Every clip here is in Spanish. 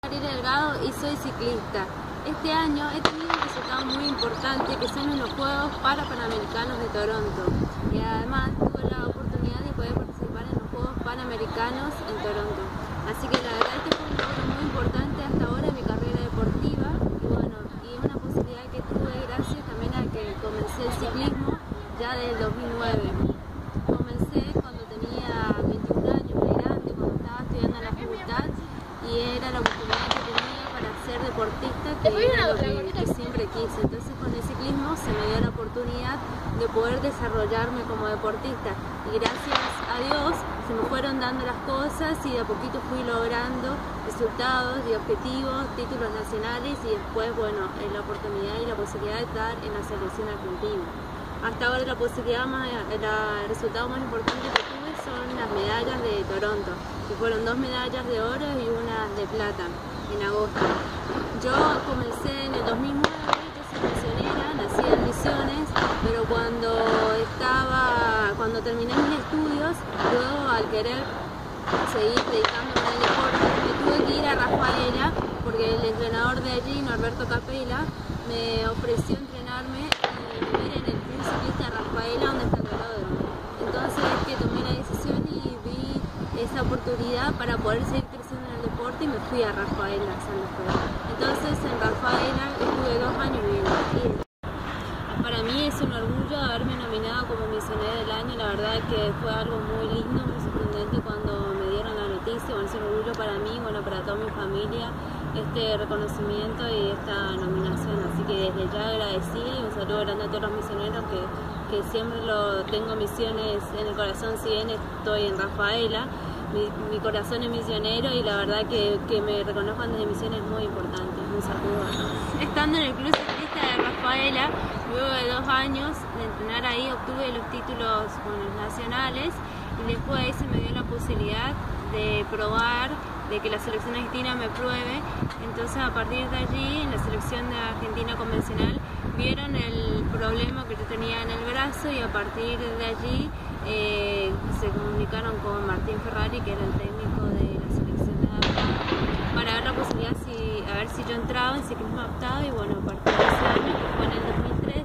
Gabriela Delgado y soy ciclista. Este año he tenido un resultado muy importante que son en los Juegos Panamericanos de Toronto y además tuve la oportunidad de poder participar en los Juegos Panamericanos en Toronto. Así que la verdad este fue un logro muy importante hasta ahora en mi carrera deportiva y una posibilidad que tuve gracias también a que comencé el ciclismo ya del 2009. Comencé cuando tenía 21 años, muy grande, cuando estaba estudiando en la facultad y era la oportunidad que tenía para ser deportista, que era lo que siempre quise. Entonces con el ciclismo se me dio la oportunidad de poder desarrollarme como deportista y gracias a Dios se me fueron dando las cosas y de a poquito fui logrando resultados y objetivos, títulos nacionales y después, bueno, la oportunidad y la posibilidad de estar en la selección argentina. Hasta ahora el resultado más importante que tuve son las medallas de Toronto, que fueron 2 medallas de oro y una de plata en agosto. Yo comencé en el 2009, yo soy misionera, nací en Misiones, pero cuando terminé mis estudios, yo al querer seguir dedicándome al deporte, me tuve que ir a Rafaela, porque el entrenador de allí, Norberto Capela, me ofreció entrenarme y vivir en el Club Ciclista Rafaela, donde está el velódromo. Entonces es que tomé la decisión y vi esa oportunidad para poder seguir creciendo en el deporte y me fui a Rafaela, San Pedro. Entonces en Rafaela estuve 2 años viviendo. Para mí es un orgullo haberme nominado como misionera del año, la verdad que fue algo muy lindo, muy sorprendente cuando me dieron la noticia. Bueno, es un orgullo para mí, bueno, para toda mi familia, este reconocimiento y esta nominación, así que desde ya agradecida y un saludo grande a todos los misioneros que siempre tengo misiones en el corazón, si bien estoy en Rafaela, mi corazón es misionero y la verdad que me reconozcan desde misiones es muy importante. Un saludo a todos. Estando en el Club Ciclista de Rafaela, luego de 2 años de entrenar ahí obtuve los títulos nacionales y después ahí se me dio la posibilidad de probar, de que la selección argentina me pruebe. Entonces a partir de allí en la selección de Argentina convencional vieron el problema que yo tenía en el brazo y a partir de allí se comunicaron con Martín Ferrari, que era el técnico de la selección de adaptado, para ver la posibilidad a ver si yo entraba en ciclismo adaptado y bueno, a partir de ese año, que fue en el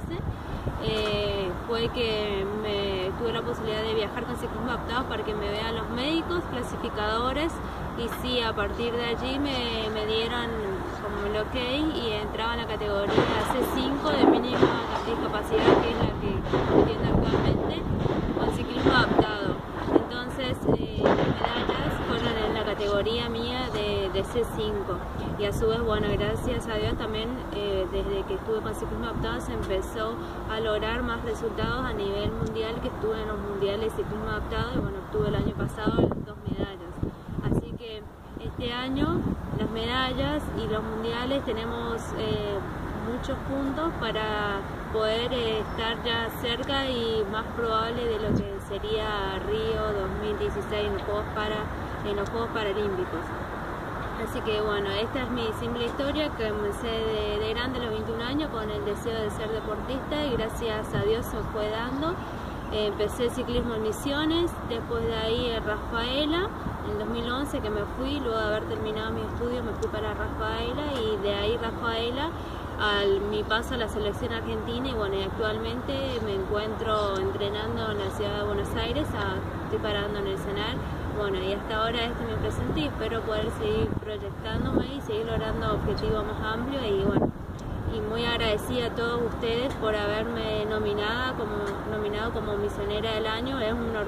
2013, fue que tuve la posibilidad de viajar con ciclismo adaptado para que me vean los médicos, clasificadores y sí, a partir de allí me dieron como el ok y entraba en la categoría C5 de mínima discapacidad, que es la que entiendo actualmente, con ciclismo adaptado. Entonces las medallas fueron en la categoría mía de C5 y a su vez, bueno, gracias a Dios también desde que estuve con ciclismo adaptado se empezó a lograr más resultados a nivel mundial, que estuve en los mundiales de ciclismo adaptado y bueno, obtuve el año pasado 2 medallas. Así que este año las medallas y los mundiales tenemos muchos puntos para poder estar ya cerca y más probable de lo que sería Río 2016 en los Juegos Paralímpicos. Así que bueno, esta es mi simple historia, que comencé de grande a los 21 años con el deseo de ser deportista y gracias a Dios se fue dando. Empecé el ciclismo en Misiones, después de ahí en Rafaela, en 2011 que me fui, luego de haber terminado mi estudio me fui para Rafaela y de ahí Rafaela mi paso a la selección argentina y bueno, y actualmente me encuentro entrenando en la ciudad de Buenos Aires, estoy parando en el Senar. Bueno, y hasta ahora este es mi presente y espero poder seguir proyectándome y seguir logrando objetivos más amplios y bueno, y muy agradecida a todos ustedes por haberme nominado como misionera del año. Es un